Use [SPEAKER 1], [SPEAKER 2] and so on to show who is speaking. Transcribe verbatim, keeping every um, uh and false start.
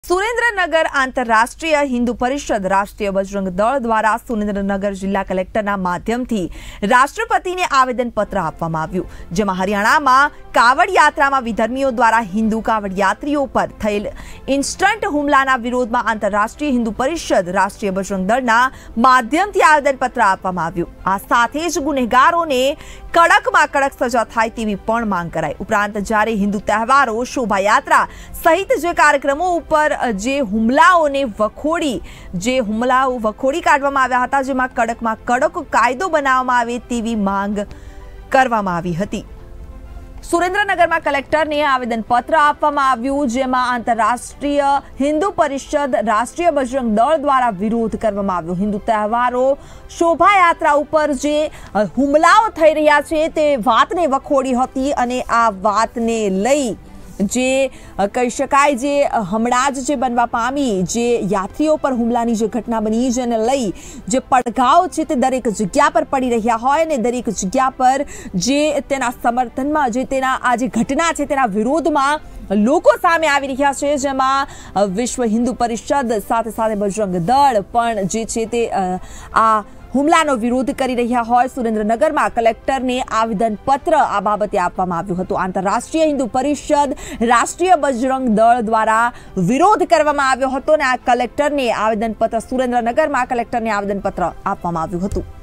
[SPEAKER 1] સુરેન્દ્રનગર આંતરરાષ્ટ્રીય હિન્દુ પરિષદ રાષ્ટ્રીય બજરંગ દળ દ્વારા સુરેન્દ્રનગર જિલ્લા કલેક્ટરના માધ્યમથી રાષ્ટ્રપતિને આવેદનપત્ર આપવામાં આવ્યું, જેમાં હરિયાણામાં કાવડ યાત્રામાં વિધર્મીઓ દ્વારા હિન્દુ કાવડ યાત્રીઓ પર થયેલ ઇન્સ્ટન્ટ હુમલાના વિરોધમાં આંતરરાષ્ટ્રીય હિન્દુ પરિષદ રાષ્ટ્રીય બજરંગ દળના માધ્યમથી આવેદનપત્ર આપવામાં આવ્યું। આ સાથે જ ગુનેગારોને કડકમાં કડક સજા થાય તેવી પણ માંગ કરાઈ। ઉપરાંત જ્યારે હિન્દુ તહેવારો, શોભાયાત્રા સહિત જે કાર્યક્રમો ઉપર જે હુમલાઓને વખોડી જે હુમલાઓ વખોડી કાઢવામાં આવ્યા હતા, જેમાં કડકમાં કડક કાયદો બનાવવામાં આવે તેવી માંગ કરવામાં આવી હતી। સુરેન્દ્રનગરમાં કલેક્ટરને આવેદનપત્ર આપવામાં આવ્યું, જેમાં આંતરરાષ્ટ્રીય હિન્દુ પરિષદ રાષ્ટ્રીય બજરંગ દળ દ્વારા વિરોધ કરવામાં આવ્યો। હિન્દુ તહેવારો, શોભાયાત્રા ઉપર જે હુમલાઓ થઈ રહ્યા છે તે વાતને વખોડી હતી અને આ વાતને લઈ જે કહી શકાય જે હમણાં જ જે બનવા પામી જે યાત્રીઓ પર હુમલાની જે ઘટના બની, જેને લઈ જે પડઘાઓ છે તે દરેક જગ્યા પર પડી રહ્યા હોય ને દરેક જગ્યા પર જે તેના સમર્થનમાં જે તેના આ જે ઘટના છે તેના વિરોધમાં લોકો સામે આવી રહ્યા છે, જેમાં વિશ્વ હિન્દુ પરિષદ સાથે સાથે બજરંગ દળ પણ જે છે તે આ હુમલાનો વિરોધ કરી રહ્યા હોય। સુરેન્દ્રનગરમાં કલેક્ટરને આવેદનપત્ર આ બાબતે આપવામાં આવ્યું હતું। આંતરરાષ્ટ્રીય હિન્દુ પરિષદ રાષ્ટ્રીય બજરંગ દળ દ્વારા વિરોધ કરવામાં આવ્યો હતો અને આ કલેક્ટરને આવેદનપત્ર સુરેન્દ્રનગરમાં કલેક્ટરને આવેદનપત્ર આપવામાં આવ્યું હતું।